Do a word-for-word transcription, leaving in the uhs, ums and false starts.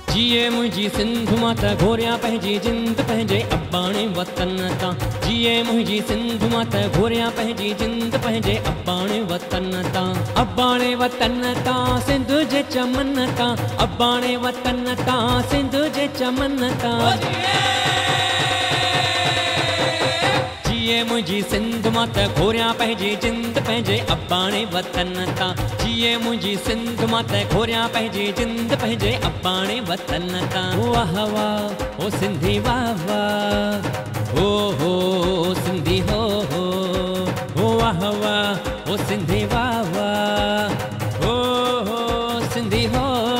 जिए मुंहिंजी सिंध मां त घोरियां पंहिंजी जिंद पंहिंजे अबाणे वतन तां। जिए मुंहिंजी सिंध मां त घोरियां पंहिंजी जिंद पंहिंजे अबाणे वतन तां। अबाणे वतन तां सिंध जे चमन तां। अबाणे वतन तां सिंध जे चमन तां। जिए मुंहिंजी सिंध मां त घोरियां पंहिंजी जिंद पंहिंजे अबाणे वतन तां। जिए मुंहिंजी सिंध मां त घोरियां पंहिंजी जिंद पंहिंजे अबाणे वतन तां। वाह वाह ओ सिंधी वाह वाह, हो हो सिंधी हो हो, वाह वाह ओ सिंधी वाह वाह, हो हो सिंधी हो।